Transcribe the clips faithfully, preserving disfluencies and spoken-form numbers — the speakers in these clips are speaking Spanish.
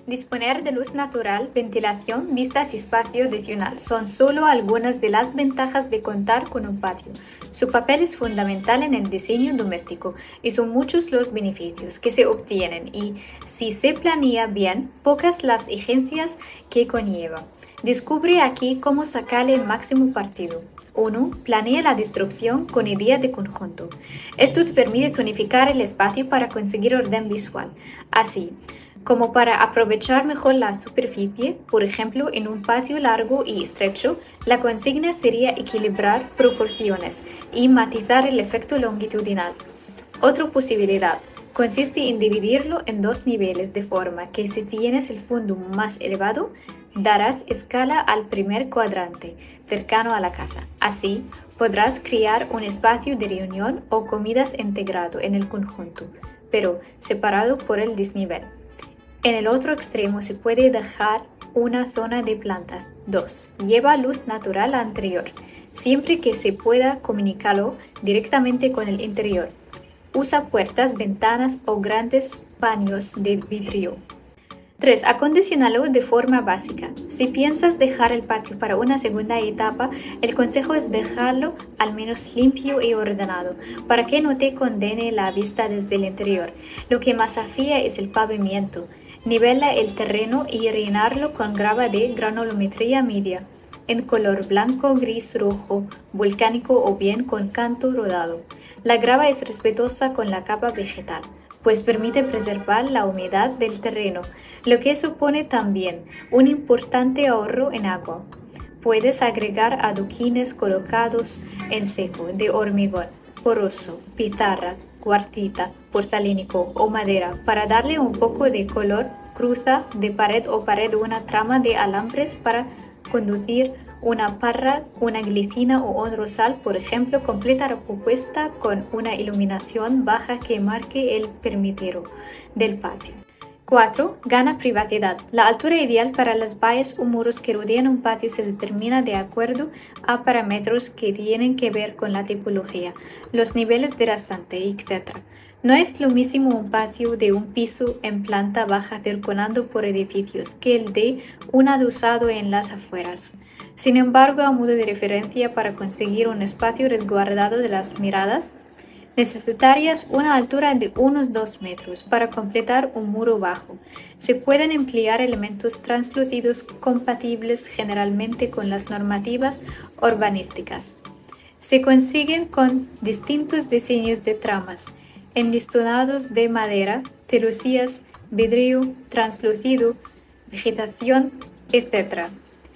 Disponer de luz natural, ventilación, vistas y espacio adicional son solo algunas de las ventajas de contar con un patio. Su papel es fundamental en el diseño doméstico y son muchos los beneficios que se obtienen y, si se planea bien, pocas las exigencias que conlleva. Descubre aquí cómo sacarle el máximo partido. uno. Planea la distribución con idea de conjunto. Esto te permite zonificar el espacio para conseguir orden visual. Así, como para aprovechar mejor la superficie, por ejemplo, en un patio largo y estrecho, la consigna sería equilibrar proporciones y matizar el efecto longitudinal. Otra posibilidad consiste en dividirlo en dos niveles de forma que si tienes el fondo más elevado, darás escala al primer cuadrante cercano a la casa. Así, podrás crear un espacio de reunión o comidas integrado en el conjunto, pero separado por el desnivel. En el otro extremo se puede dejar una zona de plantas. dos. Lleva luz natural anterior, siempre que se pueda comunicarlo directamente con el interior. Usa puertas, ventanas o grandes paños de vidrio. tres. Acondiciónalo de forma básica. Si piensas dejar el patio para una segunda etapa, el consejo es dejarlo al menos limpio y ordenado, para que no te condene la vista desde el interior. Lo que más afía es el pavimento. Nivela el terreno y rellenarlo con grava de granulometría media, en color blanco, gris, rojo, volcánico o bien con canto rodado. La grava es respetuosa con la capa vegetal, pues permite preservar la humedad del terreno, lo que supone también un importante ahorro en agua. Puedes agregar adoquines colocados en seco de hormigón, poroso, pizarra, cuartita, porcelanato o madera para darle un poco de color. Cruza de pared o pared una trama de alambres para conducir una parra, una glicina o un rosal, por ejemplo. Completa la propuesta con una iluminación baja que marque el perímetro del patio. cuatro. Gana privacidad. La altura ideal para las vallas o muros que rodean un patio se determina de acuerdo a parámetros que tienen que ver con la tipología, los niveles de rasante, etcétera. No es lo mismo un patio de un piso en planta baja circulando por edificios que el de un adosado en las afueras. Sin embargo, a modo de referencia, para conseguir un espacio resguardado de las miradas, necesitarías una altura de unos dos metros para completar un muro bajo. Se pueden emplear elementos translúcidos compatibles generalmente con las normativas urbanísticas. Se consiguen con distintos diseños de tramas, enlistonados de madera, celosías, vidrio translúcido, vegetación, etcétera.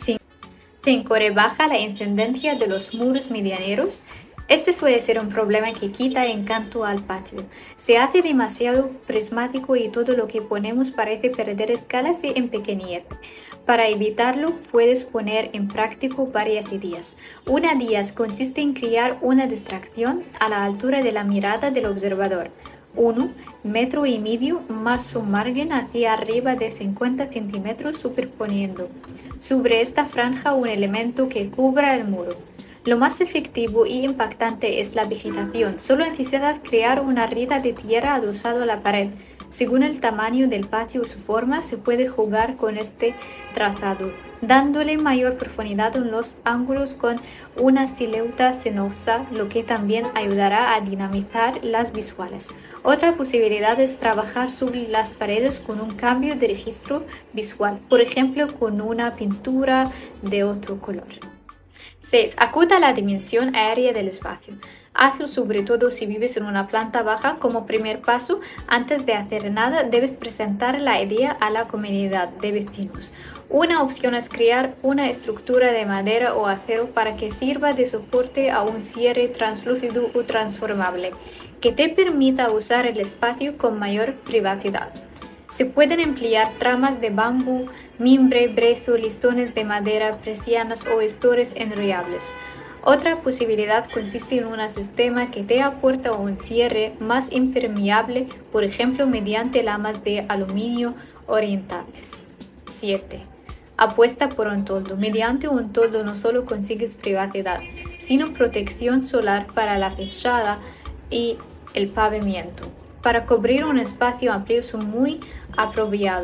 cinco. Rebaja la incidencia de los muros medianeros. Este suele ser un problema que quita encanto al patio. Se hace demasiado prismático y todo lo que ponemos parece perder escala y empequeñece. Para evitarlo, puedes poner en práctica varias ideas. Una de ellas consiste en crear una distracción a la altura de la mirada del observador. uno metro y medio más un margen hacia arriba de cincuenta centímetros superponiendo sobre esta franja un elemento que cubra el muro. Lo más efectivo y impactante es la vegetación. Solo necesitas crear una rida de tierra adosado a la pared. Según el tamaño del patio o su forma, se puede jugar con este trazado, dándole mayor profundidad en los ángulos con una silueta sinuosa, lo que también ayudará a dinamizar las visuales. Otra posibilidad es trabajar sobre las paredes con un cambio de registro visual, por ejemplo con una pintura de otro color. seis. Acuta la dimensión aérea del espacio. Hazlo sobre todo si vives en una planta baja. Como primer paso, antes de hacer nada, debes presentar la idea a la comunidad de vecinos. Una opción es crear una estructura de madera o acero para que sirva de soporte a un cierre translúcido o transformable, que te permita usar el espacio con mayor privacidad. Se pueden emplear tramas de bambú, mimbre, brezo, listones de madera, persianas o estores enrollables. Otra posibilidad consiste en un sistema que te aporta un cierre más impermeable, por ejemplo mediante lamas de aluminio orientables. siete. Apuesta por un toldo. Mediante un toldo no solo consigues privacidad, sino protección solar para la fachada y el pavimento. Para cubrir un espacio amplio son muy apropiados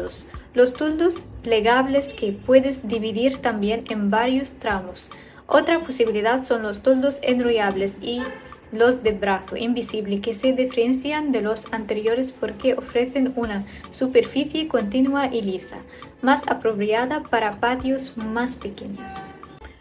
Los toldos plegables que puedes dividir también en varios tramos. Otra posibilidad son los toldos enrollables y los de brazo invisible, que se diferencian de los anteriores porque ofrecen una superficie continua y lisa, más apropiada para patios más pequeños.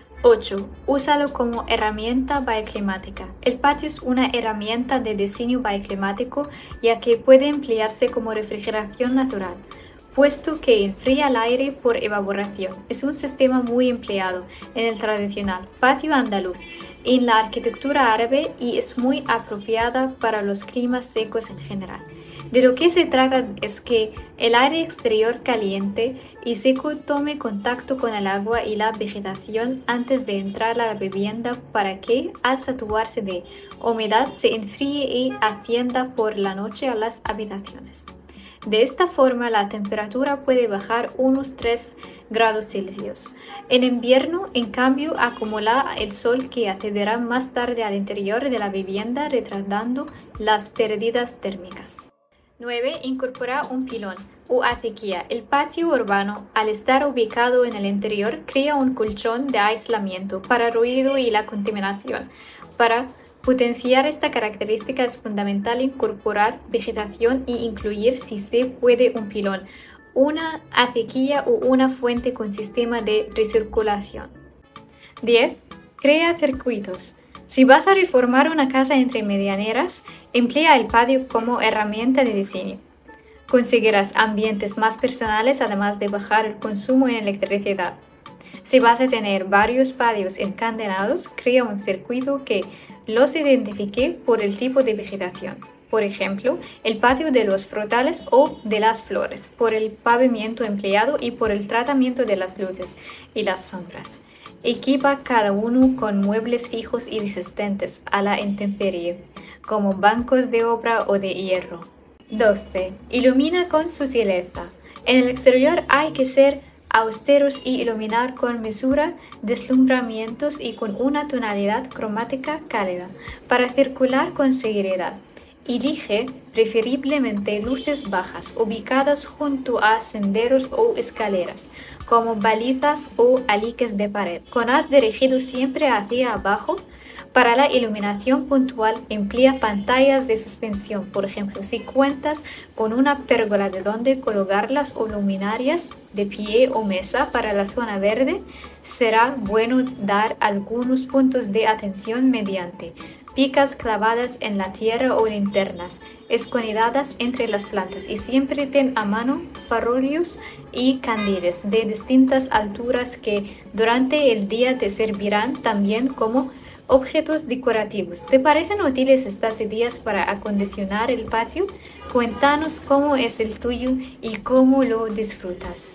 ocho. Úsalo como herramienta bioclimática. El patio es una herramienta de diseño bioclimático ya que puede emplearse como refrigeración natural, puesto que enfría el aire por evaporación. Es un sistema muy empleado en el tradicional patio andaluz, en la arquitectura árabe y es muy apropiada para los climas secos en general. De lo que se trata es que el aire exterior caliente y seco tome contacto con el agua y la vegetación antes de entrar a la vivienda para que, al saturarse de humedad, se enfríe y ascienda por la noche a las habitaciones. De esta forma, la temperatura puede bajar unos tres grados Celsius. En invierno, en cambio, acumula el sol que accederá más tarde al interior de la vivienda, retardando las pérdidas térmicas. nueve. Incorpora un pilón o acequia. El patio urbano, al estar ubicado en el interior, crea un colchón de aislamiento para ruido y la contaminación. Para potenciar esta característica es fundamental incorporar vegetación e incluir, si se puede, un pilón, una acequia o una fuente con sistema de recirculación. diez. Crea circuitos. Si vas a reformar una casa entre medianeras, emplea el patio como herramienta de diseño. Conseguirás ambientes más personales además de bajar el consumo en electricidad. Si vas a tener varios patios encadenados, crea un circuito que los identifique por el tipo de vegetación. Por ejemplo, el patio de los frutales o de las flores, por el pavimento empleado y por el tratamiento de las luces y las sombras. Equipa cada uno con muebles fijos y resistentes a la intemperie, como bancos de obra o de hierro. doce. Ilumina con sutileza. En el exterior hay que ser austeros y iluminar con mesura, deslumbramientos y con una tonalidad cromática cálida, para circular con seguridad. Elige preferiblemente luces bajas, ubicadas junto a senderos o escaleras, como balizas o aliques de pared, con haz dirigido siempre hacia abajo. Para la iluminación puntual, emplea pantallas de suspensión, por ejemplo, si cuentas con una pérgola de donde colocarlas o luminarias de pie o mesa. Para la zona verde, será bueno dar algunos puntos de atención mediante picas clavadas en la tierra o linternas esconidadas entre las plantas, y siempre ten a mano farolillos y candiles de distintas alturas que durante el día te servirán también como objetos decorativos. ¿Te parecen útiles estas ideas para acondicionar el patio? Cuéntanos cómo es el tuyo y cómo lo disfrutas.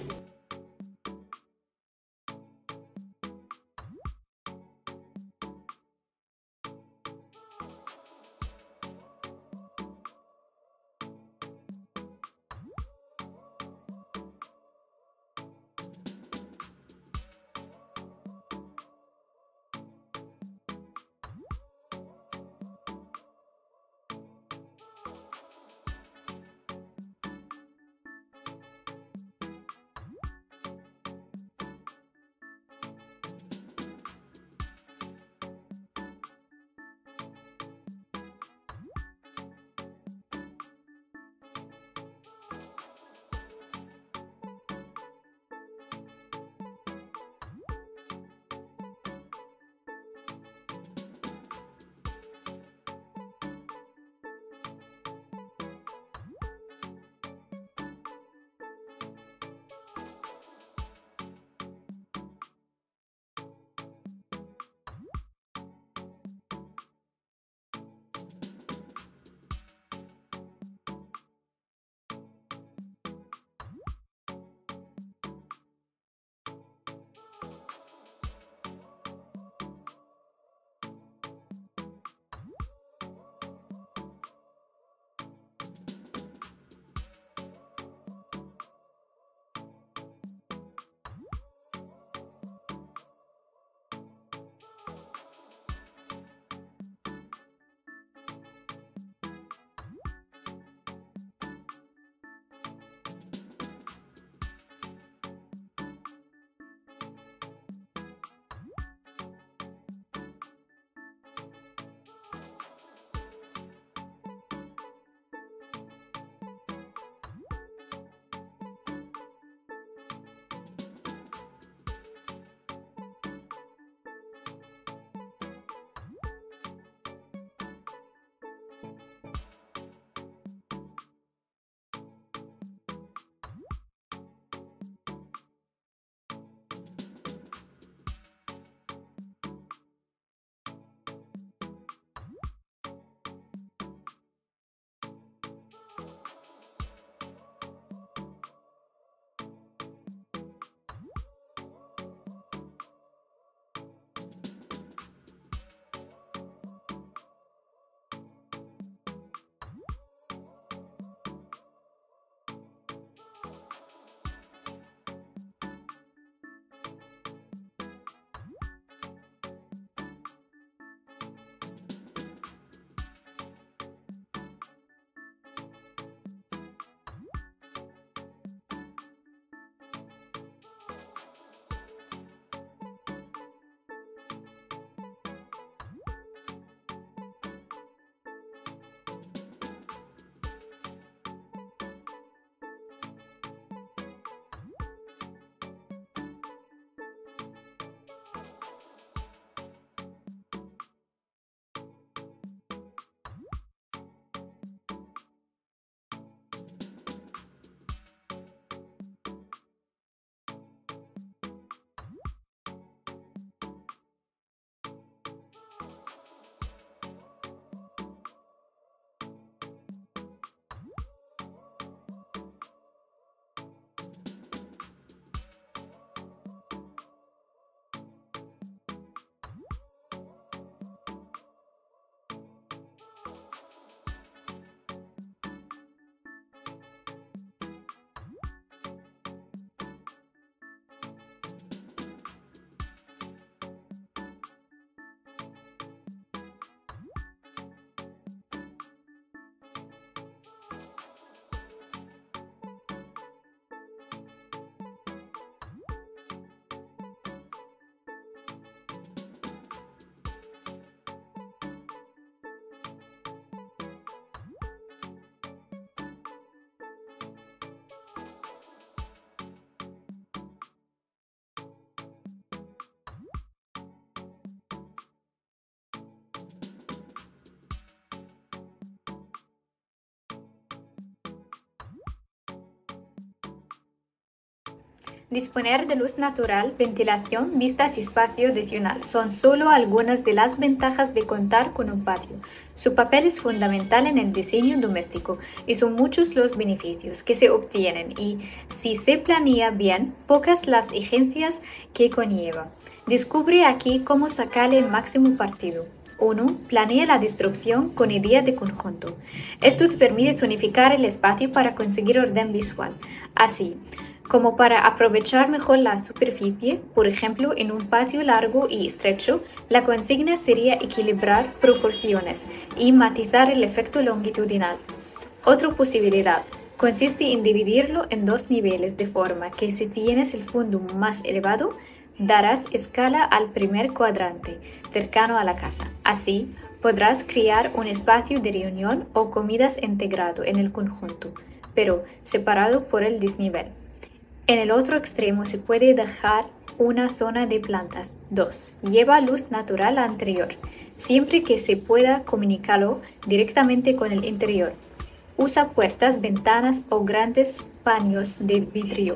Disponer de luz natural, ventilación, vistas y espacio adicional son solo algunas de las ventajas de contar con un patio. Su papel es fundamental en el diseño doméstico y son muchos los beneficios que se obtienen y, si se planea bien, pocas las exigencias que conlleva. Descubre aquí cómo sacarle el máximo partido. uno. Planea la distribución con idea de conjunto. Esto te permite zonificar el espacio para conseguir orden visual. Así, como para aprovechar mejor la superficie, por ejemplo, en un patio largo y estrecho, la consigna sería equilibrar proporciones y matizar el efecto longitudinal. Otra posibilidad consiste en dividirlo en dos niveles de forma que si tienes el fondo más elevado, darás escala al primer cuadrante, cercano a la casa. Así, podrás crear un espacio de reunión o comidas integrado en el conjunto, pero separado por el desnivel. En el otro extremo se puede dejar una zona de plantas. dos. Lleva luz natural anterior, siempre que se pueda comunicarlo directamente con el interior. Usa puertas, ventanas o grandes paños de vidrio.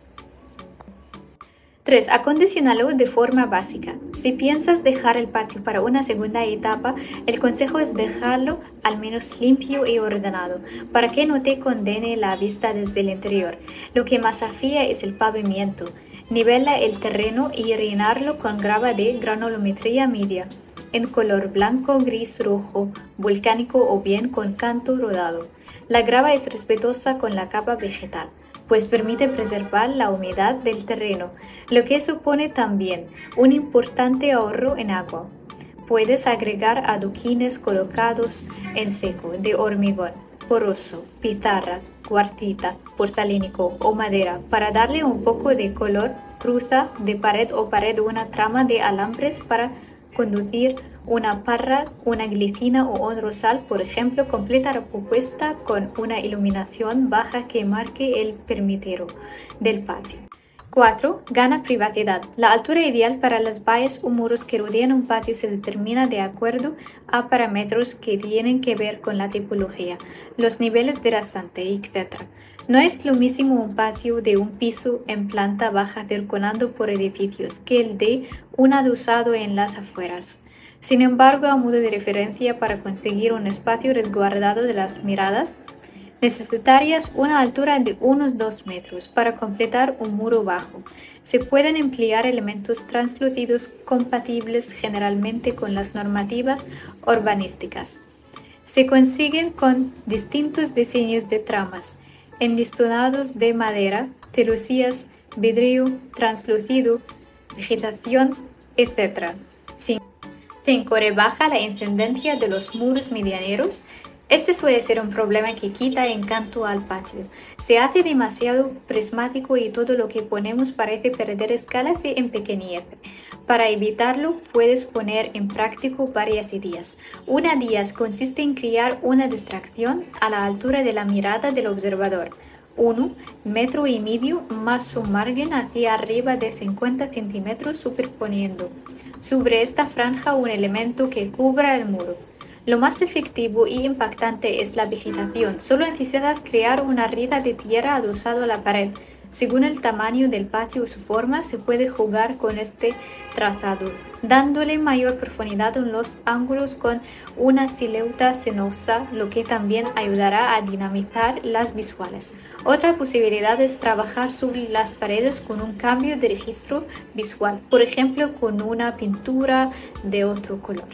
tres. Acondiciónalo de forma básica. Si piensas dejar el patio para una segunda etapa, el consejo es dejarlo al menos limpio y ordenado, para que no te condene la vista desde el interior. Lo que más afía es el pavimento. Nivela el terreno y rellenarlo con grava de granulometría media, en color blanco, gris, rojo, volcánico o bien con canto rodado. La grava es respetuosa con la capa vegetal, pues permite preservar la humedad del terreno, lo que supone también un importante ahorro en agua. Puedes agregar adoquines colocados en seco de hormigón, poroso, pizarra, cuartita, porcelanato o madera para darle un poco de color. Cruza de pared o pared una trama de alambres para conducir una parra, una glicina o un rosal, por ejemplo. Completa la propuesta con una iluminación baja que marque el perímetro del patio. cuatro. Gana privacidad. La altura ideal para las vallas o muros que rodean un patio se determina de acuerdo a parámetros que tienen que ver con la tipología, los niveles de rasante, etcétera. No es lo mismo un patio de un piso en planta baja circulando por edificios que el de un adosado en las afueras. Sin embargo, a modo de referencia, para conseguir un espacio resguardado de las miradas, necesitarías una altura de unos dos metros para completar un muro bajo. Se pueden emplear elementos translúcidos compatibles generalmente con las normativas urbanísticas. Se consiguen con distintos diseños de tramas, enlistonados de madera, celosías, vidrio translúcido, vegetación, etcétera. cinco. Rebaja la incidencia de los muros medianeros. Este suele ser un problema que quita encanto al patio. Se hace demasiado prismático y todo lo que ponemos parece perder escala y empequeñece. Para evitarlo, puedes poner en práctica varias ideas. Una de ellas consiste en crear una distracción a la altura de la mirada del observador. uno metro y medio más su margen hacia arriba de cincuenta centímetros, superponiendo sobre esta franja un elemento que cubra el muro. Lo más efectivo y impactante es la vegetación. Solo necesitas crear una rida de tierra adosado a la pared. Según el tamaño del patio o su forma, se puede jugar con este trazado, dándole mayor profundidad en los ángulos con una silueta sinuosa, lo que también ayudará a dinamizar las visuales. Otra posibilidad es trabajar sobre las paredes con un cambio de registro visual, por ejemplo con una pintura de otro color.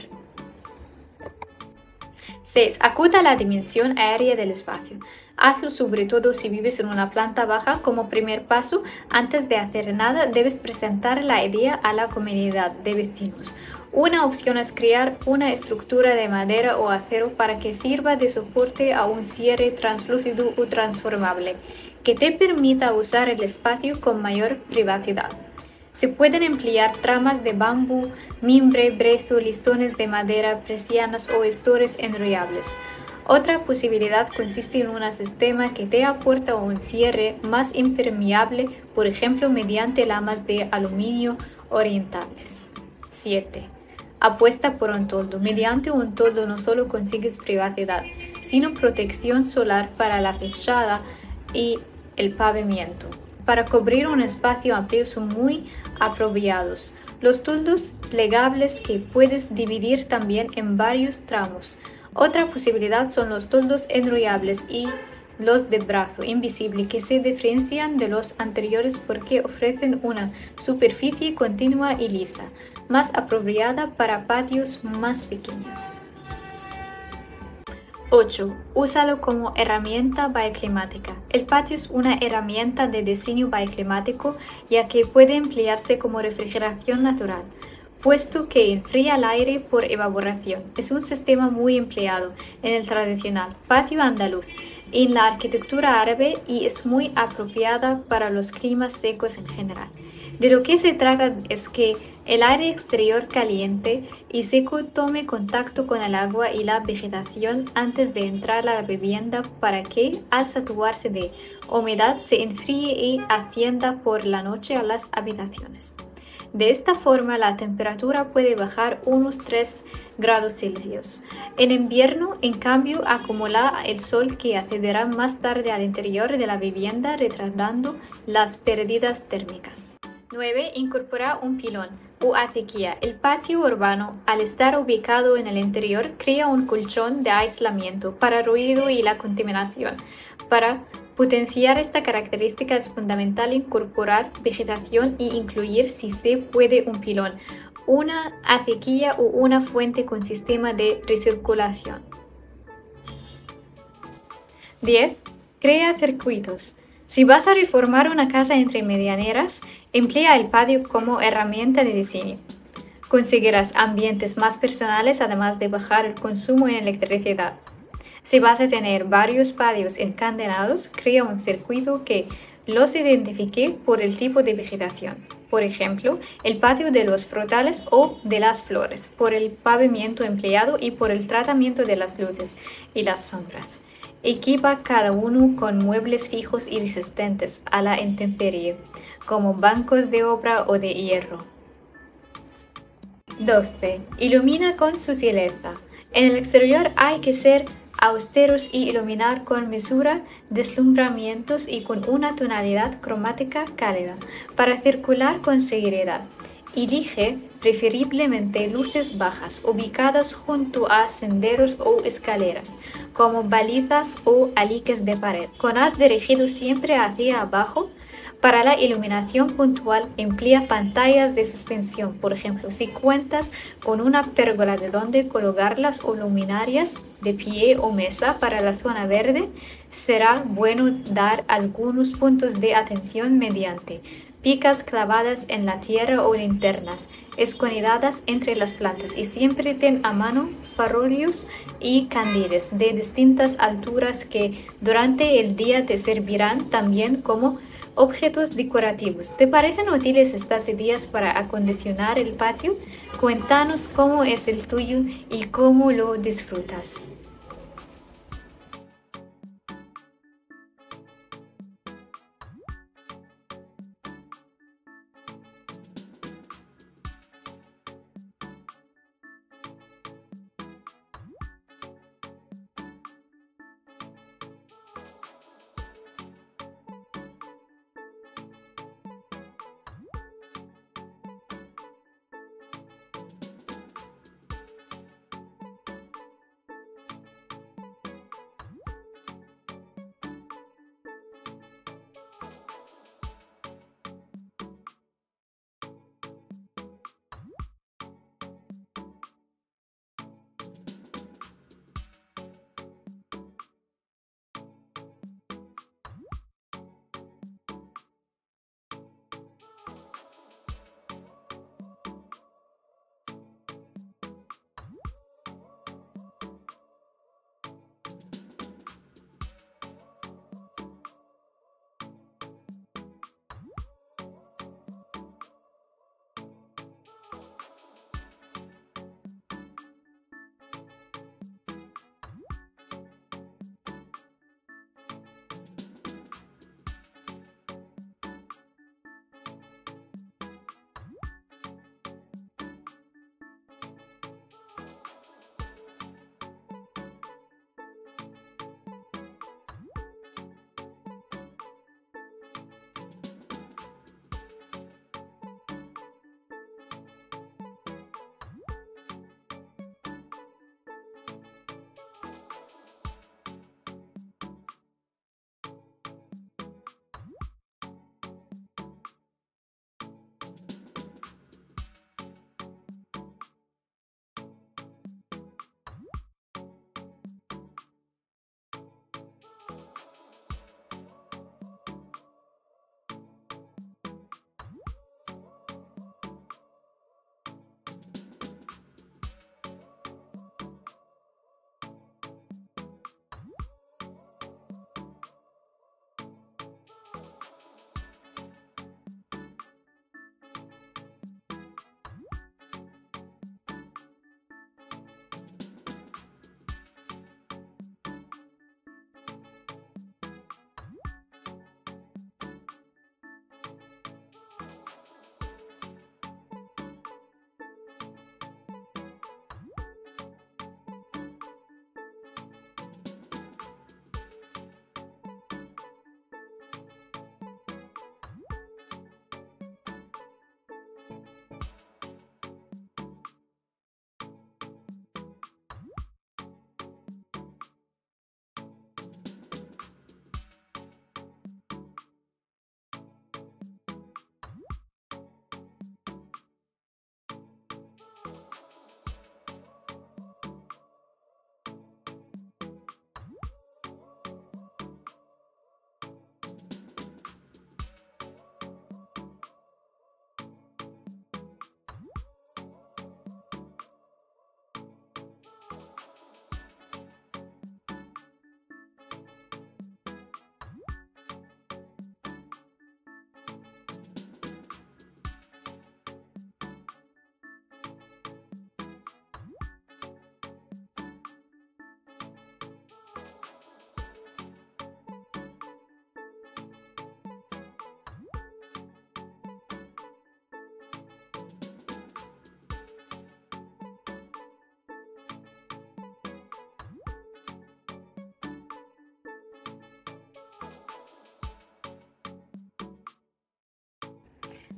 seis. Acuta la dimensión aérea del espacio. Hazlo sobre todo si vives en una planta baja. Como primer paso, antes de hacer nada, debes presentar la idea a la comunidad de vecinos. Una opción es crear una estructura de madera o acero para que sirva de soporte a un cierre translúcido o transformable, que te permita usar el espacio con mayor privacidad. Se pueden emplear tramas de bambú, mimbre, brezo, listones de madera, persianas o estores enrollables. Otra posibilidad consiste en un sistema que te aporta un cierre más impermeable, por ejemplo mediante lamas de aluminio orientables. siete. Apuesta por un toldo. Mediante un toldo no solo consigues privacidad, sino protección solar para la fachada y el pavimento. para cubrir un espacio amplio son muy apropiados. Los toldos plegables que puedes dividir también en varios tramos. Otra posibilidad son los toldos enrollables y los de brazo invisible, que se diferencian de los anteriores porque ofrecen una superficie continua y lisa, más apropiada para patios más pequeños. ocho. Úsalo como herramienta bioclimática. El patio es una herramienta de diseño bioclimático ya que puede emplearse como refrigeración natural, puesto que enfría el aire por evaporación. Es un sistema muy empleado en el tradicional patio andaluz, en la arquitectura árabe y es muy apropiada para los climas secos en general. De lo que se trata es que el aire exterior caliente y seco tome contacto con el agua y la vegetación antes de entrar a la vivienda para que, al saturarse de humedad, se enfríe y ascienda por la noche a las habitaciones. De esta forma, la temperatura puede bajar unos tres grados Celsius. En invierno, en cambio, acumula el sol que accederá más tarde al interior de la vivienda, retardando las pérdidas térmicas. nueve. Incorpora un pilón o acequia. El patio urbano, al estar ubicado en el interior, crea un colchón de aislamiento para ruido y la contaminación. Para potenciar esta característica es fundamental incorporar vegetación e incluir, si se puede, un pilón, una acequia o una fuente con sistema de recirculación. diez. Crea circuitos. Si vas a reformar una casa entre medianeras, emplea el patio como herramienta de diseño. Conseguirás ambientes más personales además de bajar el consumo en electricidad. Si vas a tener varios patios encadenados, crea un circuito que los identifique por el tipo de vegetación. Por ejemplo, el patio de los frutales o de las flores, por el pavimento empleado y por el tratamiento de las luces y las sombras. Equipa cada uno con muebles fijos y resistentes a la intemperie, como bancos de obra o de hierro. doce. Ilumina con sutileza. En el exterior hay que ser austeros y iluminar con mesura, deslumbramientos y con una tonalidad cromática cálida, para circular con seguridad. Elige preferiblemente luces bajas, ubicadas junto a senderos o escaleras, como balizas o aliques de pared, con haz dirigido siempre hacia abajo. Para la iluminación puntual, emplea pantallas de suspensión, por ejemplo, si cuentas con una pérgola de donde colocarlas o luminarias de pie o mesa para la zona verde, será bueno dar algunos puntos de atención mediante picas clavadas en la tierra o linternas escondidas entre las plantas, y siempre ten a mano farolillos y candiles de distintas alturas que durante el día te servirán también como objetos decorativos. ¿Te parecen útiles estas ideas para acondicionar el patio? Cuéntanos cómo es el tuyo y cómo lo disfrutas.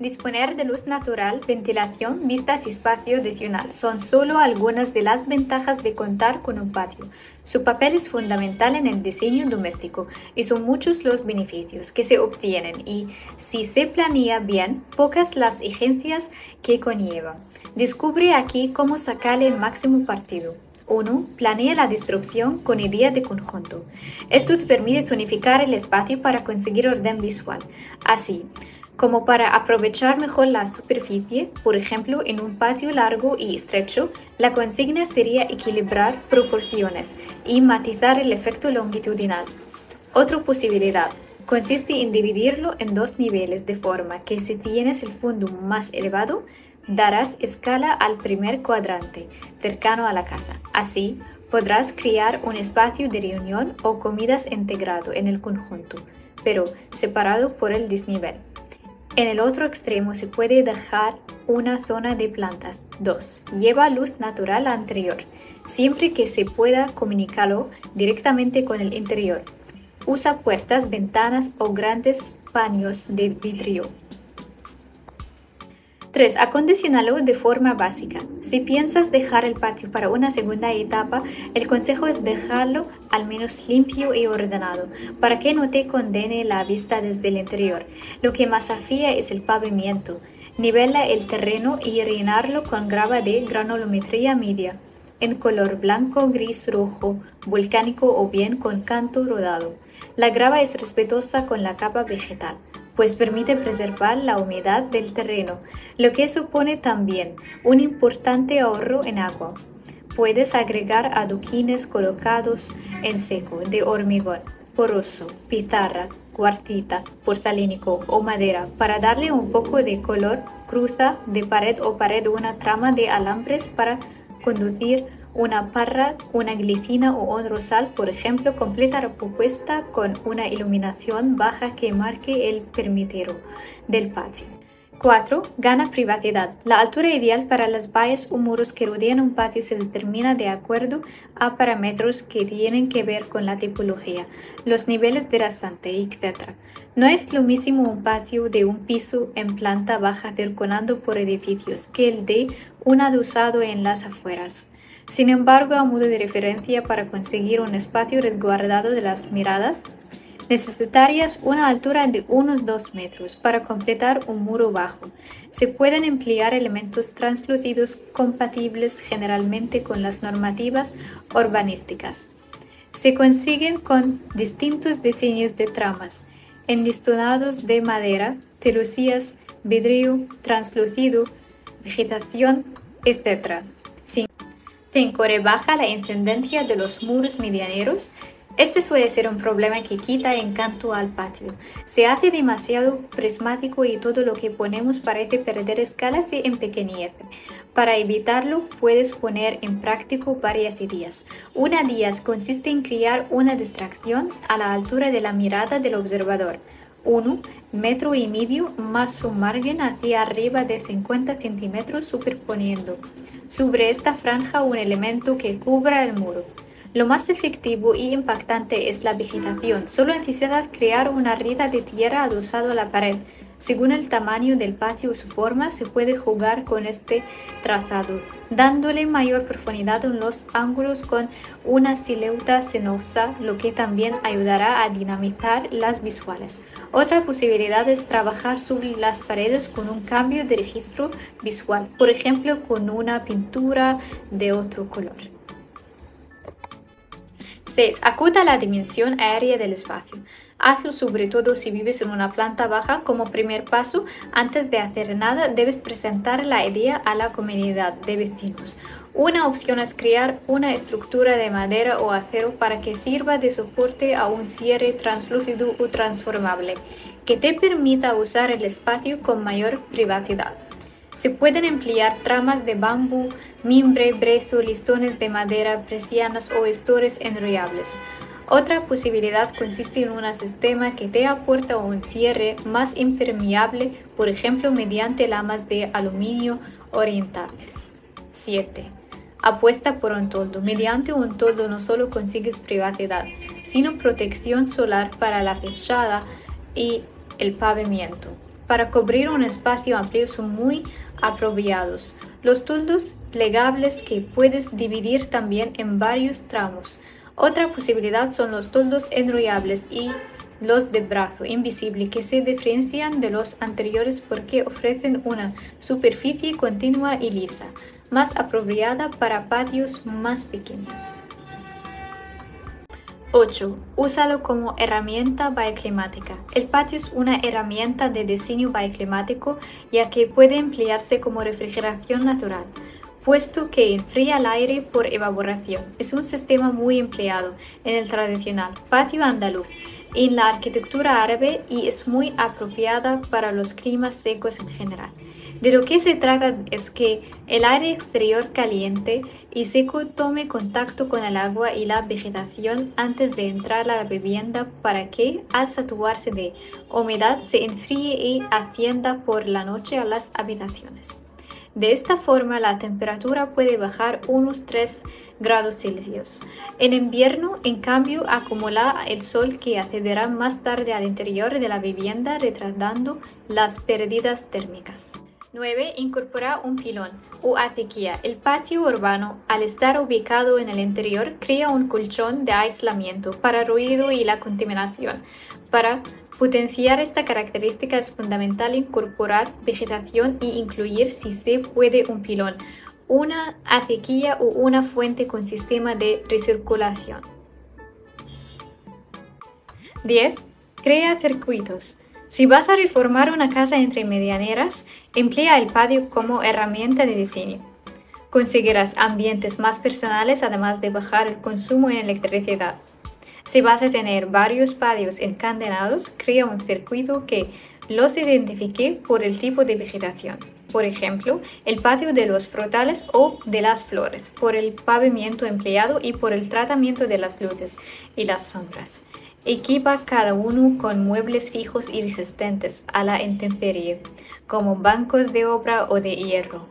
Disponer de luz natural, ventilación, vistas y espacio adicional son solo algunas de las ventajas de contar con un patio. Su papel es fundamental en el diseño doméstico y son muchos los beneficios que se obtienen y, si se planea bien, pocas las exigencias que conlleva. Descubre aquí cómo sacarle el máximo partido. uno. Planea la distribución con idea de conjunto. Esto te permite zonificar el espacio para conseguir orden visual. Así, como para aprovechar mejor la superficie, por ejemplo, en un patio largo y estrecho, la consigna sería equilibrar proporciones y matizar el efecto longitudinal. Otra posibilidad consiste en dividirlo en dos niveles de forma que si tienes el fondo más elevado, darás escala al primer cuadrante cercano a la casa. Así, podrás crear un espacio de reunión o comidas integrado en el conjunto, pero separado por el desnivel. En el otro extremo se puede dejar una zona de plantas. dos. Lleva luz natural anterior, siempre que se pueda comunicarlo directamente con el interior. Usa puertas, ventanas o grandes paños de vidrio. tres. Acondiciónalo de forma básica. Si piensas dejar el patio para una segunda etapa, el consejo es dejarlo al menos limpio y ordenado, para que no te condene la vista desde el interior. Lo que más afía es el pavimento. Nivela el terreno y rellenarlo con grava de granulometría media, en color blanco, gris, rojo, volcánico o bien con canto rodado. La grava es respetuosa con la capa vegetal, pues permite preservar la humedad del terreno, lo que supone también un importante ahorro en agua. Puedes agregar adoquines colocados en seco de hormigón, poroso, pizarra, cuartita, porcelanato o madera para darle un poco de color. Cruza de pared o pared una trama de alambres para conducir una parra, una glicina o un rosal, por ejemplo. Completa la propuesta con una iluminación baja que marque el perímetro del patio. cuatro. Gana privacidad. La altura ideal para las vallas o muros que rodean un patio se determina de acuerdo a parámetros que tienen que ver con la tipología, los niveles de rasante, etcétera. No es lo mismo un patio de un piso en planta baja circulando por edificios que el de un adosado en las afueras. Sin embargo, a modo de referencia, para conseguir un espacio resguardado de las miradas, necesitarías una altura de unos dos metros para completar un muro bajo. Se pueden emplear elementos translúcidos compatibles generalmente con las normativas urbanísticas. Se consiguen con distintos diseños de tramas, enlistonados de madera, celosías, vidrio translúcido, vegetación, etcétera. cinco. Rebaja la incidencia de los muros medianeros. Este suele ser un problema que quita encanto al patio. Se hace demasiado prismático y todo lo que ponemos parece perder escala y empequeñece. Para evitarlo, puedes poner en práctica varias ideas. Una de ellas consiste en crear una distracción a la altura de la mirada del observador. uno metro y medio más un margen hacia arriba de cincuenta centímetros superponiendo sobre esta franja un elemento que cubra el muro. Lo más efectivo y impactante es la vegetación. Solo necesitas crear una rida de tierra adosado a la pared. Según el tamaño del patio o su forma, se puede jugar con este trazado, dándole mayor profundidad en los ángulos con una silueta sinuosa, lo que también ayudará a dinamizar las visuales. Otra posibilidad es trabajar sobre las paredes con un cambio de registro visual, por ejemplo, con una pintura de otro color. seis. Acuta la dimensión aérea del espacio. Hazlo sobre todo si vives en una planta baja. Como primer paso, antes de hacer nada, debes presentar la idea a la comunidad de vecinos. Una opción es crear una estructura de madera o acero para que sirva de soporte a un cierre translúcido o transformable, que te permita usar el espacio con mayor privacidad. Se pueden emplear tramas de bambú, mimbre, brezo, listones de madera, persianas o estores enrollables. Otra posibilidad consiste en un sistema que te aporta un cierre más impermeable, por ejemplo mediante lamas de aluminio orientables. siete. Apuesta por un toldo. Mediante un toldo no solo consigues privacidad, sino protección solar para la fachada y el pavimento. para cubrir un espacio amplio son muy apropiados. Los toldos plegables que puedes dividir también en varios tramos. Otra posibilidad son los toldos enrollables y los de brazo invisible, que se diferencian de los anteriores porque ofrecen una superficie continua y lisa, más apropiada para patios más pequeños. ocho. Úsalo como herramienta bioclimática. El patio es una herramienta de diseño bioclimático ya que puede emplearse como refrigeración natural, puesto que enfría el aire por evaporación. Es un sistema muy empleado en el tradicional patio andaluz, en la arquitectura árabe y es muy apropiada para los climas secos en general. De lo que se trata es que el aire exterior caliente y seco tome contacto con el agua y la vegetación antes de entrar a la vivienda para que, al saturarse de humedad, se enfríe y ascienda por la noche a las habitaciones. De esta forma, la temperatura puede bajar unos tres grados Celsius. En invierno, en cambio, acumula el sol que accederá más tarde al interior de la vivienda, retardando las pérdidas térmicas. nueve. Incorpora un pilón o acequia. El patio urbano, al estar ubicado en el interior, crea un colchón de aislamiento para ruido y la contaminación. Para potenciar esta característica es fundamental incorporar vegetación e incluir, si se puede, un pilón, una acequia o una fuente con sistema de recirculación. diez. Crea circuitos. Si vas a reformar una casa entre medianeras, emplea el patio como herramienta de diseño. Conseguirás ambientes más personales además de bajar el consumo en electricidad. Si vas a tener varios patios encadenados, crea un circuito que los identifique por el tipo de vegetación. Por ejemplo, el patio de los frutales o de las flores, por el pavimento empleado y por el tratamiento de las luces y las sombras. Equipa cada uno con muebles fijos y resistentes a la intemperie, como bancos de obra o de hierro.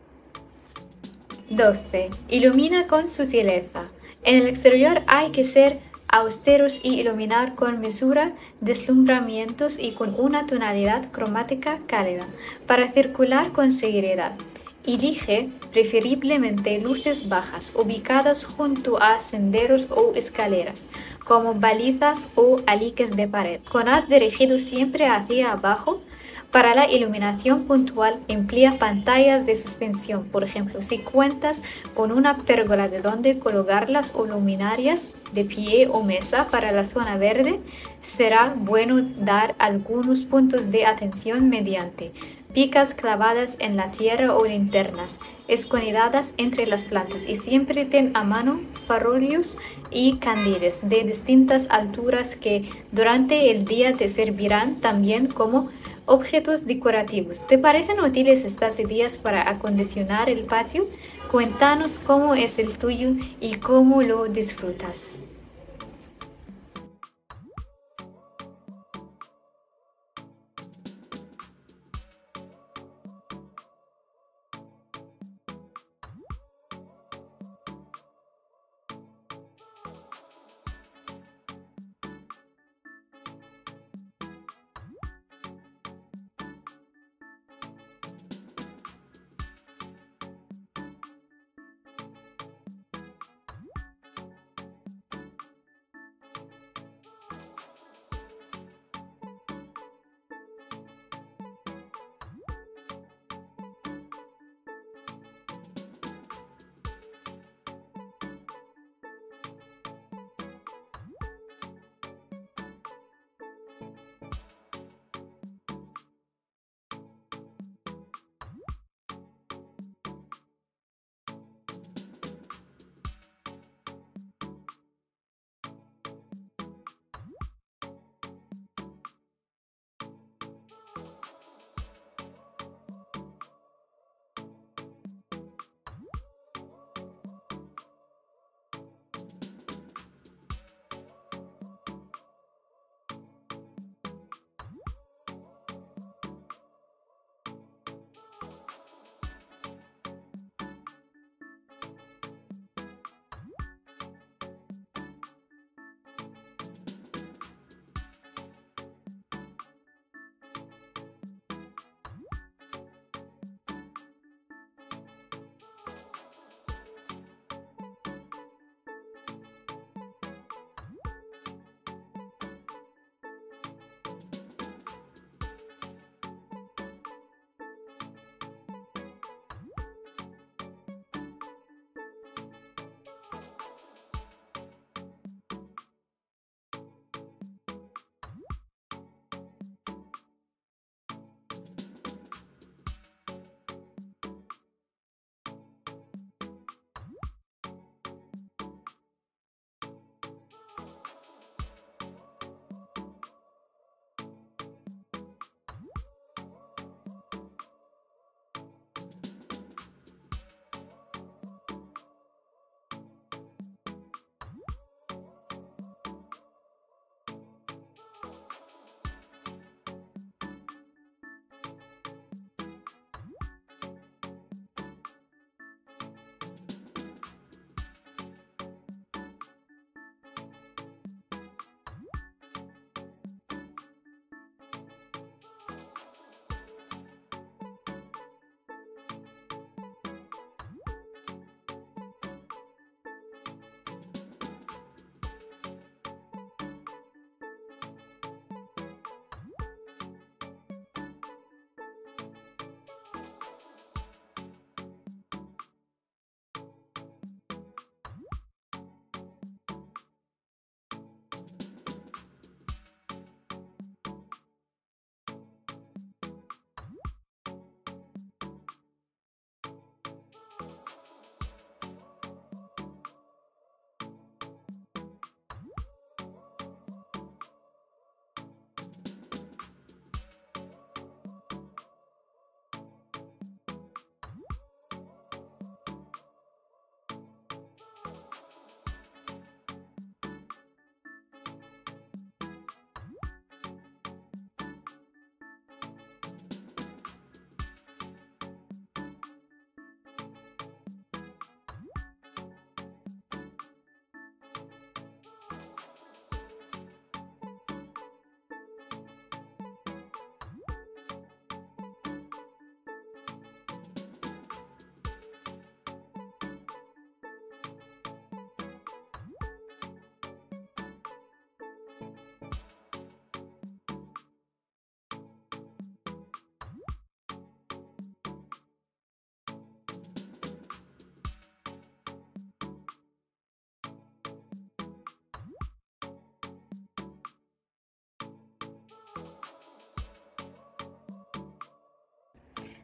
doce. Ilumina con sutileza. En el exterior hay que ser austeros y iluminar con mesura, deslumbramientos y con una tonalidad cromática cálida, para circular con seguridad. Elige preferiblemente luces bajas, ubicadas junto a senderos o escaleras, como balizas o aliques de pared, con haz dirigido siempre hacia abajo. Para la iluminación puntual, emplea pantallas de suspensión, por ejemplo, si cuentas con una pérgola de donde colocarlas o luminarias de pie o mesa para la zona verde, será bueno dar algunos puntos de atención mediante picas clavadas en la tierra o linternas escondidas entre las plantas, y siempre ten a mano farolillos y candiles de distintas alturas que durante el día te servirán también como objetos decorativos. ¿Te parecen útiles estas ideas para acondicionar el patio? Cuéntanos cómo es el tuyo y cómo lo disfrutas.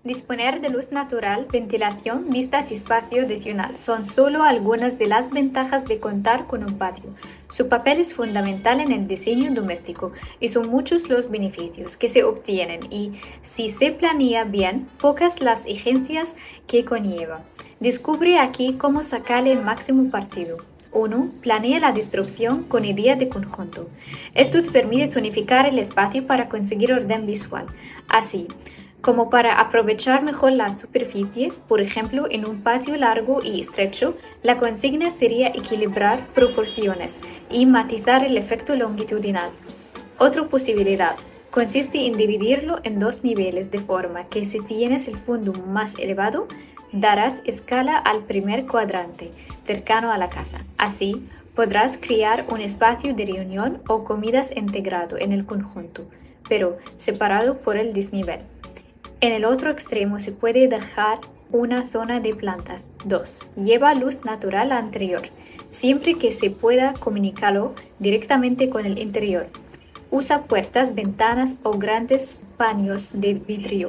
Disponer de luz natural, ventilación, vistas y espacio adicional son solo algunas de las ventajas de contar con un patio. Su papel es fundamental en el diseño doméstico y son muchos los beneficios que se obtienen y, si se planea bien, pocas las exigencias que conlleva. Descubre aquí cómo sacarle el máximo partido. uno. Planea la distribución con idea de conjunto. Esto te permite zonificar el espacio para conseguir orden visual. Así, como para aprovechar mejor la superficie, por ejemplo, en un patio largo y estrecho, la consigna sería equilibrar proporciones y matizar el efecto longitudinal. Otra posibilidad consiste en dividirlo en dos niveles de forma que si tienes el fondo más elevado, darás escala al primer cuadrante, cercano a la casa. Así, podrás crear un espacio de reunión o comidas integrado en el conjunto, pero separado por el desnivel. En el otro extremo se puede dejar una zona de plantas. dos. Lleva luz natural anterior, siempre que se pueda comunicarlo directamente con el interior. Usa puertas, ventanas o grandes paños de vidrio.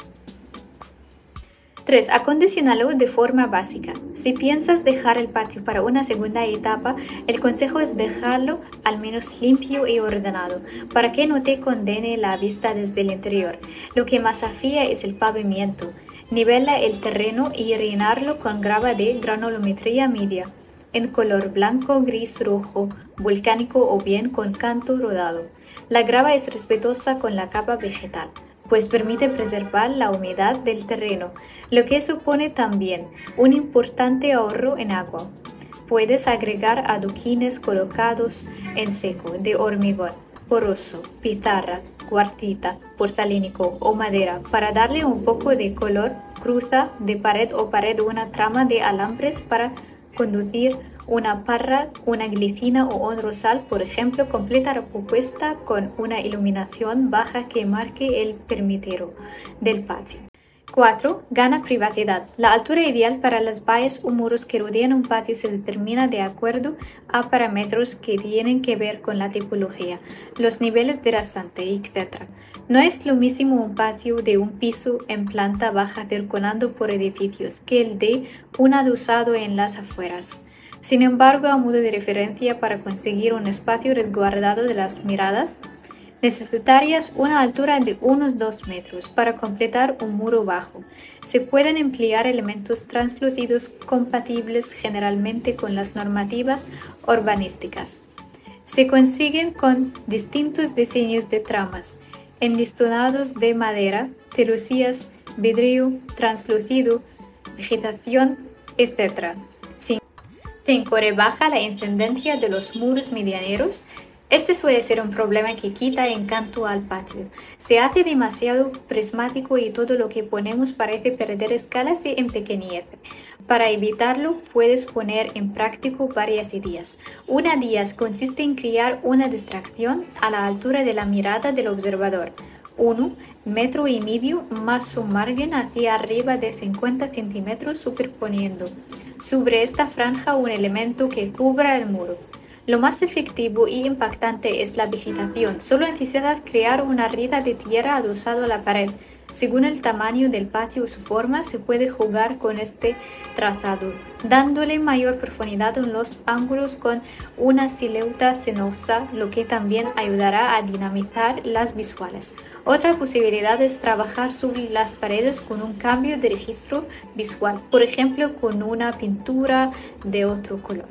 tres. Acondiciónalo de forma básica. Si piensas dejar el patio para una segunda etapa, el consejo es dejarlo al menos limpio y ordenado, para que no te condene la vista desde el interior. Lo que más afía es el pavimento. Nivela el terreno y rellenarlo con grava de granulometría media, en color blanco, gris, rojo, volcánico o bien con canto rodado. La grava es respetuosa con la capa vegetal, pues permite preservar la humedad del terreno, lo que supone también un importante ahorro en agua. Puedes agregar adoquines colocados en seco de hormigón, poroso, pizarra, cuartita, porcelínico o madera para darle un poco de color. Cruza de pared o pared una trama de alambres para conducir una parra, una glicina o un rosal, por ejemplo. Completa la propuesta con una iluminación baja que marque el perímetro del patio. cuatro. Gana privacidad. La altura ideal para las vallas o muros que rodean un patio se determina de acuerdo a parámetros que tienen que ver con la tipología, los niveles de rasante, etcétera. No es lo mismo un patio de un piso en planta baja circulando por edificios que el de un adosado en las afueras. Sin embargo, a modo de referencia, para conseguir un espacio resguardado de las miradas, necesitarías una altura de unos dos metros para completar un muro bajo. Se pueden emplear elementos translúcidos compatibles generalmente con las normativas urbanísticas. Se consiguen con distintos diseños de tramas, enlistonados de madera, celosías, vidrio translúcido, vegetación, etcétera. cinco. Rebaja la incidencia de los muros medianeros. Este suele ser un problema que quita encanto al patio. Se hace demasiado prismático y todo lo que ponemos parece perder escala y empequeñece. Para evitarlo, puedes poner en práctica varias ideas. Una de ellas consiste en crear una distracción a la altura de la mirada del observador. uno metro y medio más un margen hacia arriba de cincuenta centímetros superponiendo sobre esta franja un elemento que cubra el muro. Lo más efectivo y impactante es la vegetación. Solo necesitas crear una rida de tierra adosado a la pared. Según el tamaño del patio o su forma, se puede jugar con este trazado, dándole mayor profundidad en los ángulos con una silueta sinuosa, lo que también ayudará a dinamizar las visuales. Otra posibilidad es trabajar sobre las paredes con un cambio de registro visual, por ejemplo con una pintura de otro color.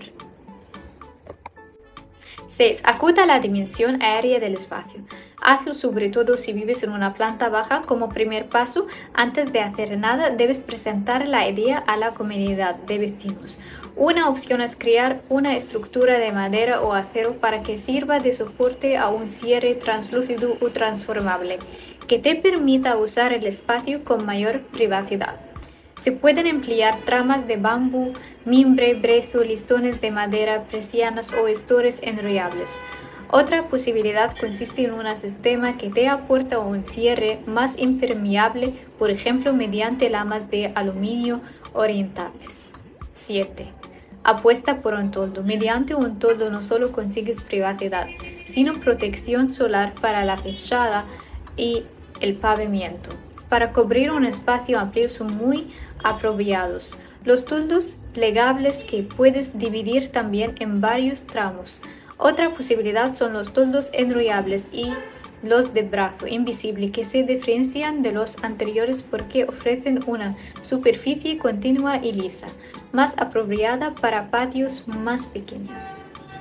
seis. Acuta la dimensión aérea del espacio. Hazlo sobre todo si vives en una planta baja. Como primer paso, antes de hacer nada, debes presentar la idea a la comunidad de vecinos. Una opción es crear una estructura de madera o acero para que sirva de soporte a un cierre translúcido o transformable, que te permita usar el espacio con mayor privacidad. Se pueden emplear tramas de bambú, mimbre, brezo, listones de madera, persianas o estores enrollables. Otra posibilidad consiste en un sistema que te aporta un cierre más impermeable, por ejemplo mediante lamas de aluminio orientables. siete. Apuesta por un toldo. Mediante un toldo no solo consigues privacidad, sino protección solar para la fachada y el pavimento. para cubrir un espacio amplio son muy apropiados. Los toldos plegables que puedes dividir también en varios tramos. Otra posibilidad son los toldos enrollables y los de brazo invisible, que se diferencian de los anteriores porque ofrecen una superficie continua y lisa, más apropiada para patios más pequeños.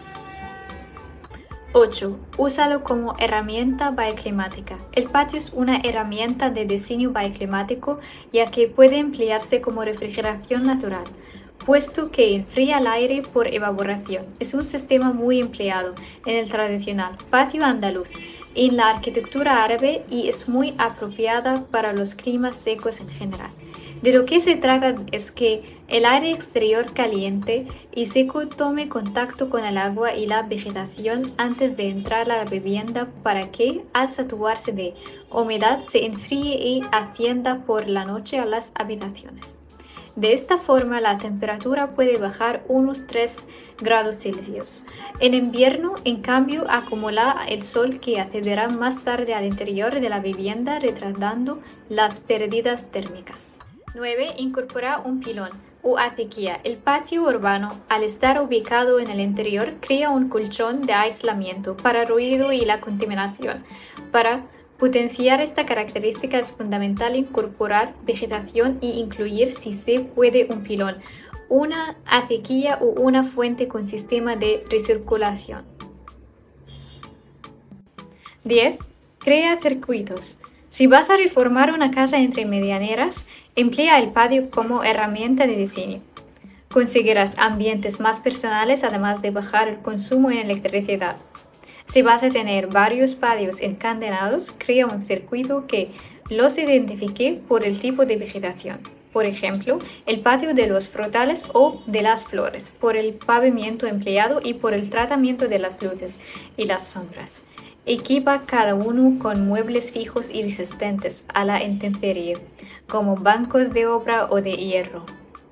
ocho. Úsalo como herramienta bioclimática. El patio es una herramienta de diseño bioclimático ya que puede emplearse como refrigeración natural, puesto que enfría el aire por evaporación. Es un sistema muy empleado en el tradicional patio andaluz, en la arquitectura árabe y es muy apropiada para los climas secos en general. De lo que se trata es que el aire exterior caliente y seco tome contacto con el agua y la vegetación antes de entrar a la vivienda para que, al saturarse de humedad, se enfríe y ascienda por la noche a las habitaciones. De esta forma, la temperatura puede bajar unos tres grados Celsius. En invierno, en cambio, acumula el sol que accederá más tarde al interior de la vivienda, retardando las pérdidas térmicas. nueve. Incorpora un pilón o acequia. El patio urbano, al estar ubicado en el interior, crea un colchón de aislamiento para ruido y la contaminación. Para potenciar esta característica es fundamental incorporar vegetación e incluir, si se puede, un pilón, una acequia o una fuente con sistema de recirculación. diez. Crea circuitos. Si vas a reformar una casa entre medianeras, emplea el patio como herramienta de diseño. Conseguirás ambientes más personales además de bajar el consumo en electricidad. Si vas a tener varios patios encadenados, crea un circuito que los identifique por el tipo de vegetación. Por ejemplo, el patio de los frutales o de las flores, por el pavimento empleado y por el tratamiento de las luces y las sombras. Equipa cada uno con muebles fijos y resistentes a la intemperie, como bancos de obra o de hierro.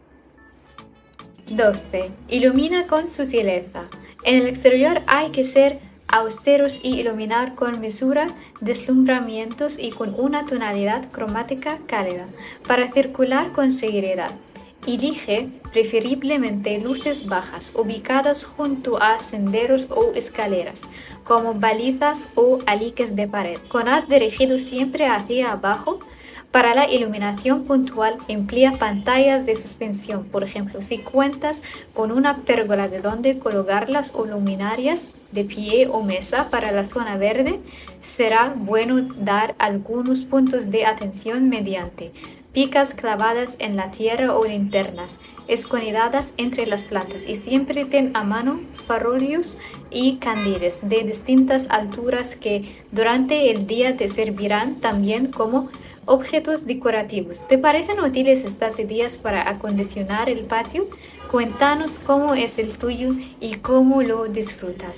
doce. Ilumina con sutileza. En el exterior hay que ser austeros y iluminar con mesura, deslumbramientos y con una tonalidad cromática cálida, para circular con seguridad. Elige preferiblemente luces bajas, ubicadas junto a senderos o escaleras, como balizas o aliques de pared, con haz dirigido siempre hacia abajo. Para la iluminación puntual, emplea pantallas de suspensión, por ejemplo, si cuentas con una pérgola de donde colocarlas o luminarias de pie o mesa para la zona verde, será bueno dar algunos puntos de atención mediante picas clavadas en la tierra o linternas escondidas entre las plantas, y siempre ten a mano farolillos y candiles de distintas alturas que durante el día te servirán también como objetos decorativos. ¿Te parecen útiles estas ideas para acondicionar el patio? Cuéntanos cómo es el tuyo y cómo lo disfrutas.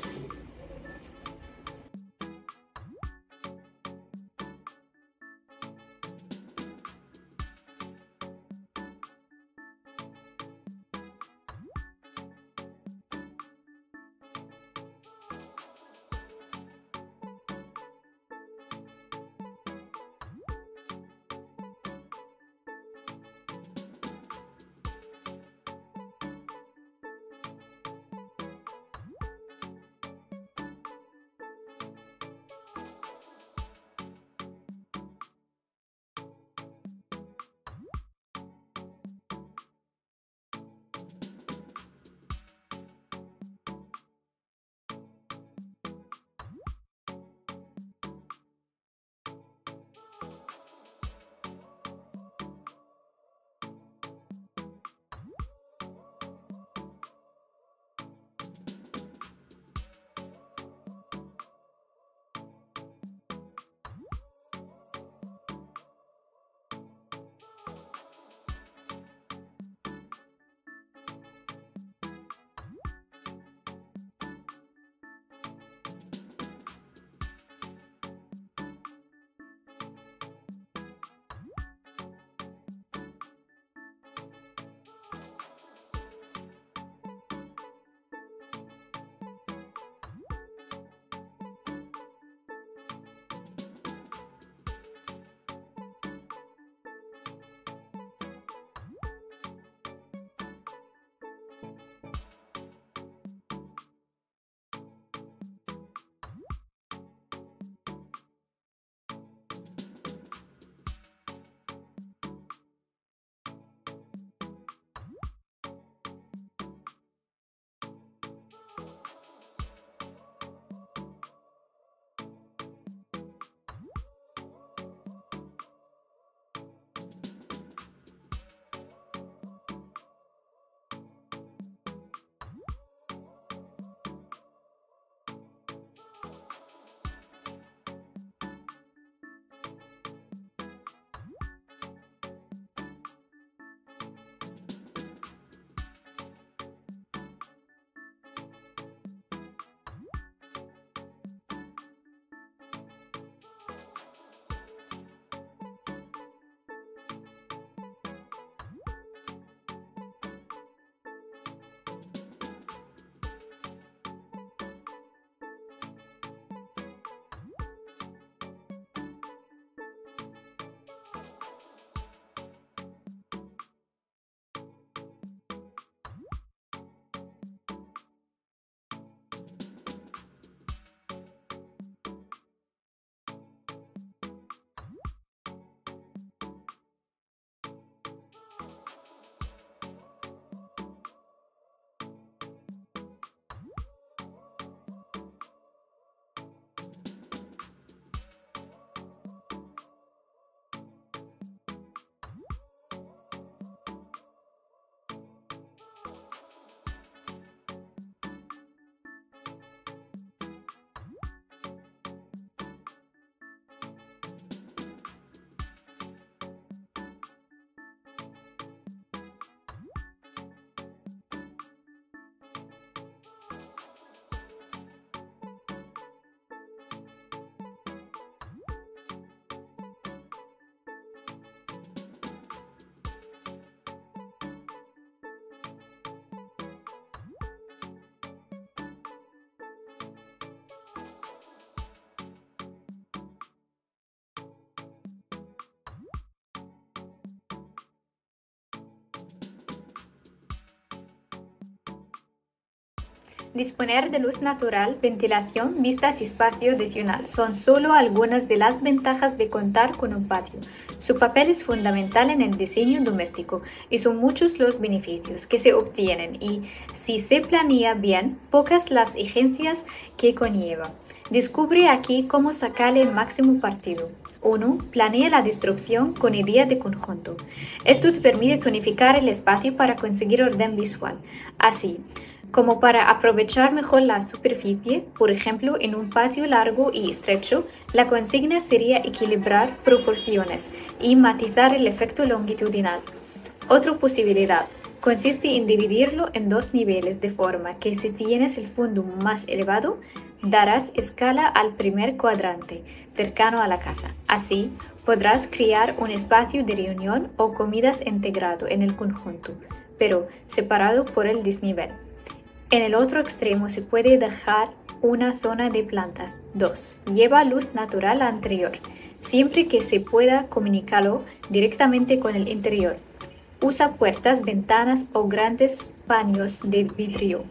Disponer de luz natural, ventilación, vistas y espacio adicional son solo algunas de las ventajas de contar con un patio. Su papel es fundamental en el diseño doméstico y son muchos los beneficios que se obtienen y, si se planea bien, pocas las exigencias que conlleva. Descubre aquí cómo sacarle el máximo partido. uno. Planea la distribución con idea de conjunto. Esto te permite zonificar el espacio para conseguir orden visual. Así, como para aprovechar mejor la superficie, por ejemplo, en un patio largo y estrecho, la consigna sería equilibrar proporciones y matizar el efecto longitudinal. Otra posibilidad consiste en dividirlo en dos niveles de forma que si tienes el fondo más elevado, darás escala al primer cuadrante, cercano a la casa. Así, podrás crear un espacio de reunión o comidas integrado en el conjunto, pero separado por el desnivel. En el otro extremo se puede dejar una zona de plantas. dos. Lleva luz natural anterior, siempre que se pueda comunicarlo directamente con el interior. Usa puertas, ventanas o grandes paños de vidrio.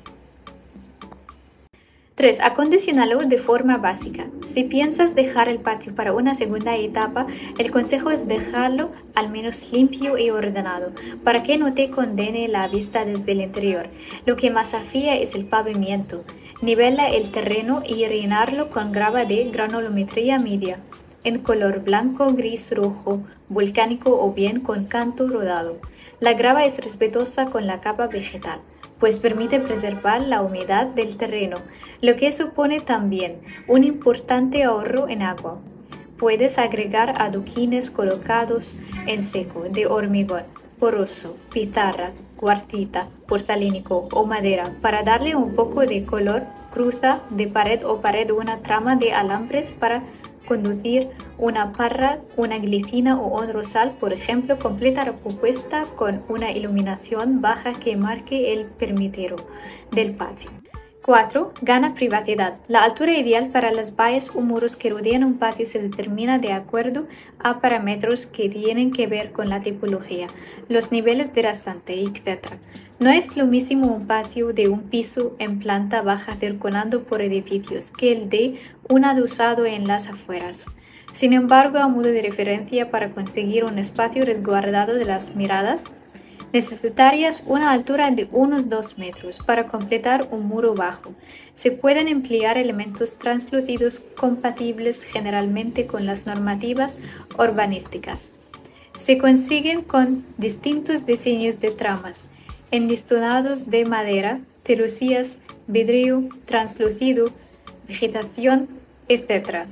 tres. Acondiciónalo de forma básica. Si piensas dejar el patio para una segunda etapa, el consejo es dejarlo al menos limpio y ordenado, para que no te condene la vista desde el interior. Lo que más afía es el pavimento. Nivela el terreno y rellenarlo con grava de granulometría media, en color blanco, gris, rojo, volcánico o bien con canto rodado. La grava es respetuosa con la capa vegetal, pues permite preservar la humedad del terreno, lo que supone también un importante ahorro en agua. Puedes agregar adoquines colocados en seco de hormigón, poroso, pizarra, cuartita, porcelínico o madera para darle un poco de color. Cruza de pared o pared una trama de alambres para conducir una parra, una glicina o un rosal, por ejemplo. Completa la propuesta con una iluminación baja que marque el perímetro del patio. cuatro. Gana privacidad. La altura ideal para las vallas o muros que rodean un patio se determina de acuerdo a parámetros que tienen que ver con la tipología, los niveles de rasante, etcétera. No es lo mismo un patio de un piso en planta baja circulando por edificios que el de un adosado en las afueras. Sin embargo, a modo de referencia, para conseguir un espacio resguardado de las miradas, necesitarías una altura de unos dos metros para completar un muro bajo. Se pueden emplear elementos translúcidos compatibles generalmente con las normativas urbanísticas. Se consiguen con distintos diseños de tramas, enlistonados de madera, celosías, vidrio translúcido, vegetación, etcétera.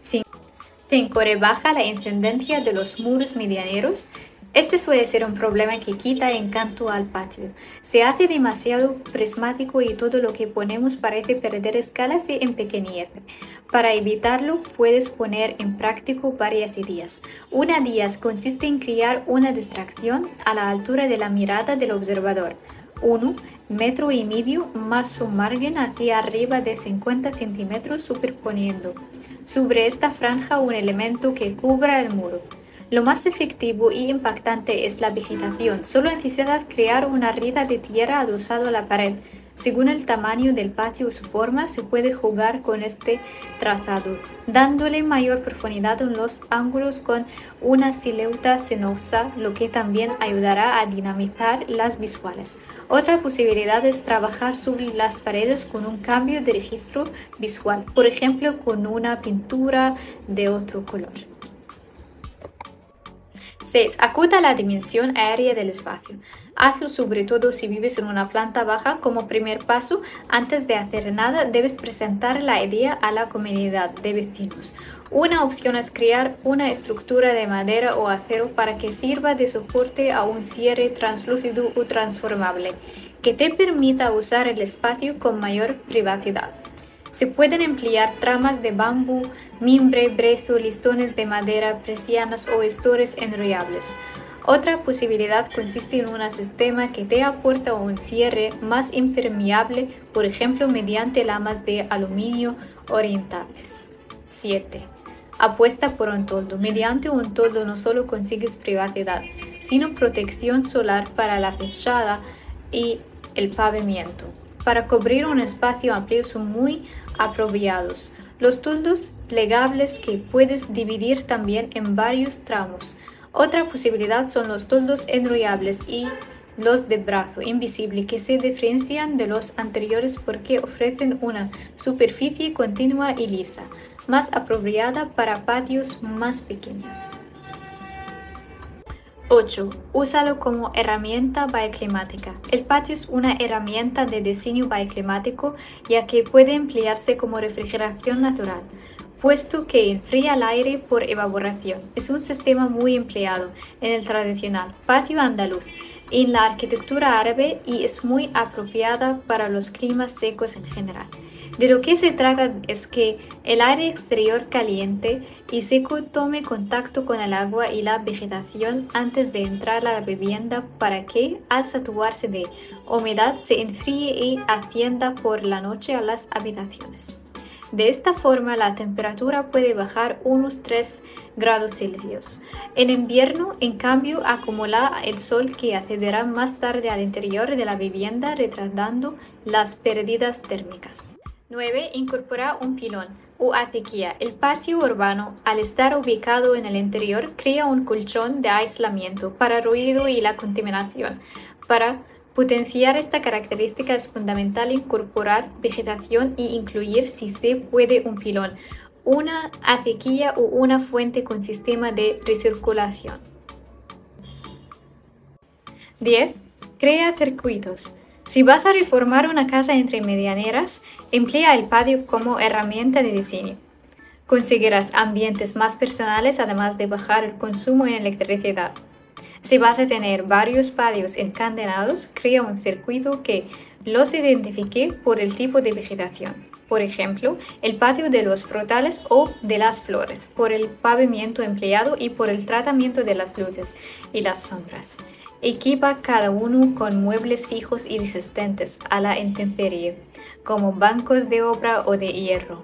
cinco. Rebaja la incidencia de los muros medianeros. Este suele ser un problema que quita encanto al patio. Se hace demasiado prismático y todo lo que ponemos parece perder escala y empequeñece. Para evitarlo, puedes poner en práctica varias ideas. Una de ellas consiste en crear una distracción a la altura de la mirada del observador. uno metro y medio más un margen hacia arriba de cincuenta centímetros superponiendo sobre esta franja un elemento que cubra el muro. Lo más efectivo y impactante es la vegetación. Solo necesitas crear una rida de tierra adosado a la pared. Según el tamaño del patio o su forma, se puede jugar con este trazado, dándole mayor profundidad en los ángulos con una silueta sinuosa, lo que también ayudará a dinamizar las visuales. Otra posibilidad es trabajar sobre las paredes con un cambio de registro visual, por ejemplo con una pintura de otro color. seis. Acuta la dimensión aérea del espacio. Hazlo sobre todo si vives en una planta baja. Como primer paso, antes de hacer nada, debes presentar la idea a la comunidad de vecinos. Una opción es crear una estructura de madera o acero para que sirva de soporte a un cierre translúcido o transformable, que te permita usar el espacio con mayor privacidad. Se pueden emplear tramas de bambú, mimbre, brezo, listones de madera, persianas o estores enrollables. Otra posibilidad consiste en un sistema que te aporta un cierre más impermeable, por ejemplo mediante lamas de aluminio orientables. siete. Apuesta por un toldo. Mediante un toldo no solo consigues privacidad, sino protección solar para la fachada y el pavimento. para cubrir un espacio amplio son muy apropiados. Los toldos plegables que puedes dividir también en varios tramos. Otra posibilidad son los toldos enrollables y los de brazo invisible, que se diferencian de los anteriores porque ofrecen una superficie continua y lisa, más apropiada para patios más pequeños. ocho. Úsalo como herramienta bioclimática. El patio es una herramienta de diseño bioclimático ya que puede emplearse como refrigeración natural, puesto que enfría el aire por evaporación. Es un sistema muy empleado en el tradicional patio andaluz, en la arquitectura árabe y es muy apropiada para los climas secos en general. De lo que se trata es que el aire exterior caliente y seco tome contacto con el agua y la vegetación antes de entrar a la vivienda para que, al saturarse de humedad, se enfríe y ascienda por la noche a las habitaciones. De esta forma, la temperatura puede bajar unos tres grados Celsius. En invierno, en cambio, acumula el sol que accederá más tarde al interior de la vivienda, retardando las pérdidas térmicas. nueve. Incorpora un pilón o acequia. El patio urbano, al estar ubicado en el interior, crea un colchón de aislamiento para ruido y la contaminación. Para potenciar esta característica es fundamental incorporar vegetación e incluir, si se puede, un pilón, una acequia o una fuente con sistema de recirculación. diez. Crea circuitos. Si vas a reformar una casa entre medianeras, emplea el patio como herramienta de diseño. Conseguirás ambientes más personales además de bajar el consumo en electricidad. Si vas a tener varios patios encadenados, crea un circuito que los identifique por el tipo de vegetación. Por ejemplo, el patio de los frutales o de las flores, por el pavimento empleado y por el tratamiento de las luces y las sombras. Equipa cada uno con muebles fijos y resistentes a la intemperie, como bancos de obra o de hierro.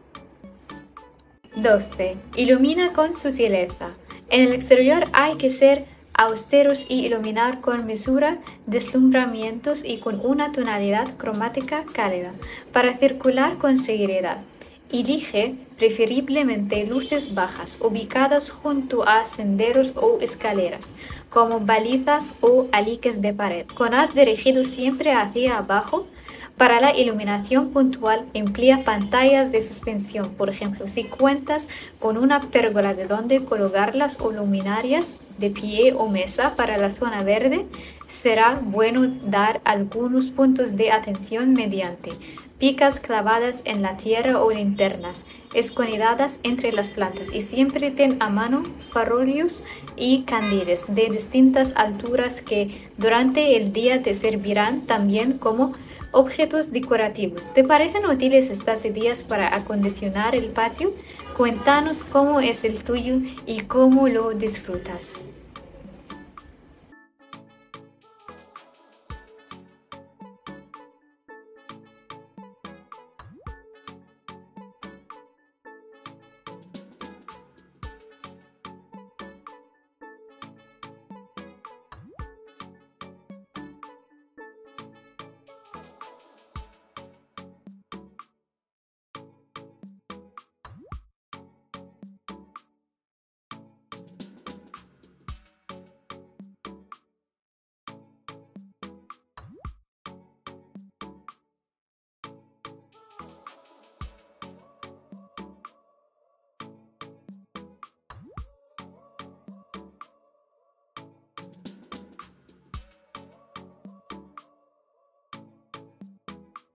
doce. Ilumina con sutileza. En el exterior hay que ser austeros y iluminar con mesura, deslumbramientos y con una tonalidad cromática cálida, para circular con seguridad. Elige preferiblemente luces bajas, ubicadas junto a senderos o escaleras, como balizas o aliques de pared, con haz dirigido siempre hacia abajo. Para la iluminación puntual, emplea pantallas de suspensión, por ejemplo, si cuentas con una pérgola de donde colocarlas o luminarias de pie o mesa. Para la zona verde, será bueno dar algunos puntos de atención mediante picas clavadas en la tierra o linternas escondidas entre las plantas, y siempre ten a mano farolillos y candiles de distintas alturas que durante el día te servirán también como objetos decorativos. ¿Te parecen útiles estas ideas para acondicionar el patio? Cuéntanos cómo es el tuyo y cómo lo disfrutas.